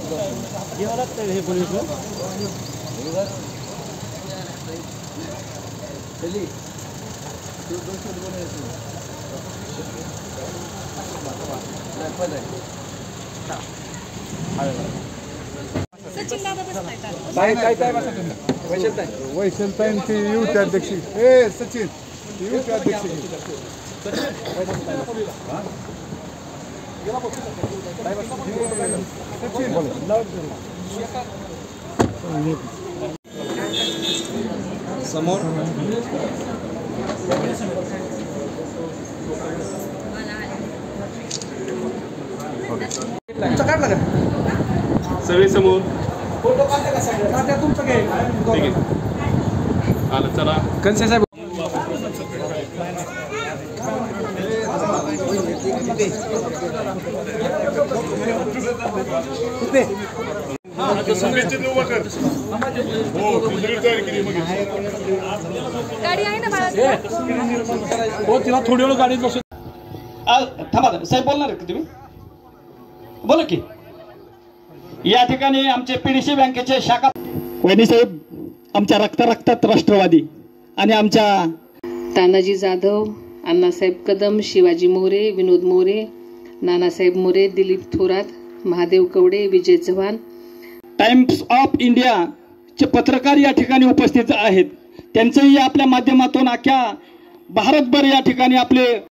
वैशलताईंची youth अध्यक्ष Sachin youth अध्यक्ष समोर सगळे समोर तुमचं काय ठीक आहे आलं चला कनसे साहेब गाडी आहे ना हो तिला थोडी वेळ गाडीत बसून थांबा साहेब बोलणार का तुम्ही बोला की या ठिकाणी आमचे पीडीसी बँकेचे शाखा वहिनी साहेब आमच्या रक्तात राष्ट्रवादी आणि आमच्या तानाजी जाधव, अण्णासाहेब कदम, शिवाजी मोरे, विनोद मोरे, नानासाहेब मोरे, दिलीप थोरात, महादेव कवडे, विजय चव्हाण, टाइम्स ऑफ इंडियाचे पत्रकार या ठिकाणी उपस्थित आहेत. त्यांचंही आपल्या माध्यमातून अख्ख्या भारतभर या ठिकाणी आपले